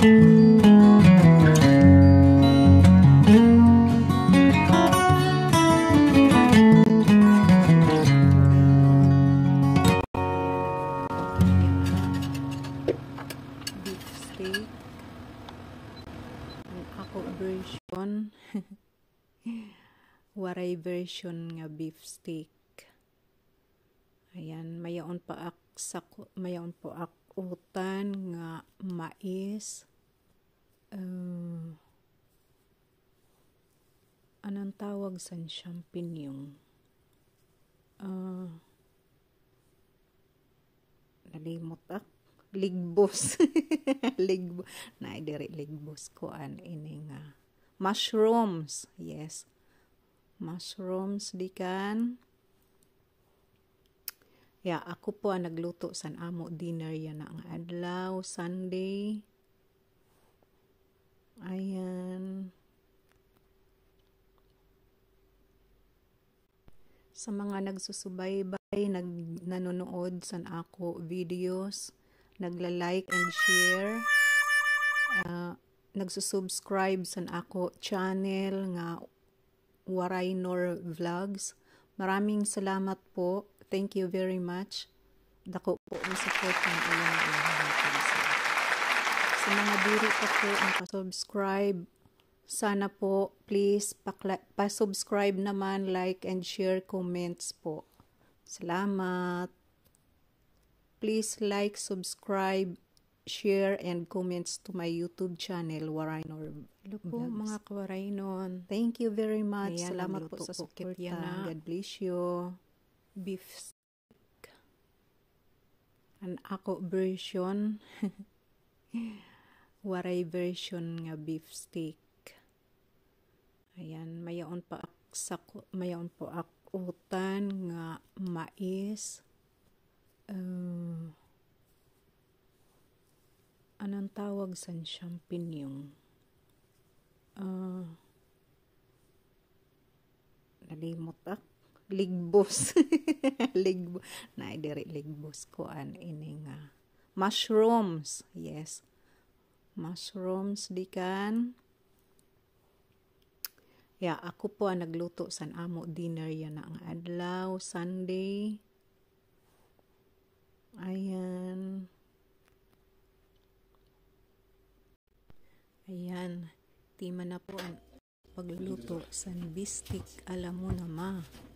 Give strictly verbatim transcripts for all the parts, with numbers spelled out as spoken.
Beefsteak. Ang ako version waray version nga beefsteak. Ayan, mayaon pa ak sa mayaon po ak utan nga mais. Uh, anong tawag sa champignon? Uh, nalimot ak ligbos. Ligbos na diri ligbos ko an ini nga mushrooms. Yes, mushrooms di kan. Ya, yeah, ako po ang nagluto san amo dinner yan ang adlaw Sunday. Ayan. Sa mga nagsusubaybay, nag nanonood san ako videos, nagla-like and share, uh, nagsusubscribe san ako channel nga Waray Nor Vlogs. Maraming salamat po. Thank you very much. Dako po ang support ng ilang ilang. Sa mga diri pa po nakasubscribe, sana po please pa-subscribe naman, like and share, comments po. Salamat. Please like, subscribe, share, and comments to my YouTube channel, Waray Nor. Hello po mga kawaraynon. Thank you very much. Ayan, salamat po sa support. God bless you. Beefsteak. An ako version waray version nga beefsteak. Ayan, mayaon pa ak sa mayaon po ak utan nga mais. Uh, anong tawag sa champignon? Uh, nalimot ak ligbos. Ligbos na diri ligbos ko an ini nga mushrooms. Yes, mushrooms di kan. Ya, yeah, ako po ang nagluto san amo dinner yan ang adlaw Sunday. Ayan. Ayan, tima na po ang pagluto san beefsteak. Alam mo na ma,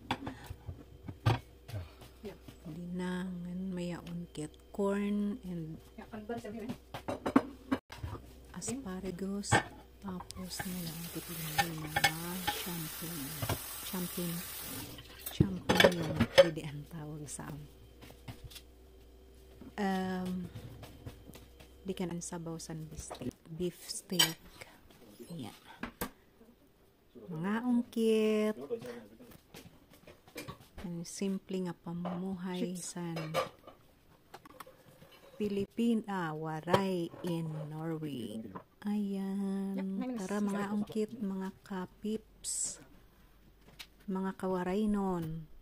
dinangan mayaon ket corn and asparagus, tapos nilalagay din mga champagne champagne champagne yung pwede ang tawag sa um di ka ang sabaw san beefsteak beefsteak. Ayan, mga ungkit, ang simple nga pamumuhay san Pilipina, waray in Norway. Ayan, tara mga ungkit, mga kapips, mga kawaraynon.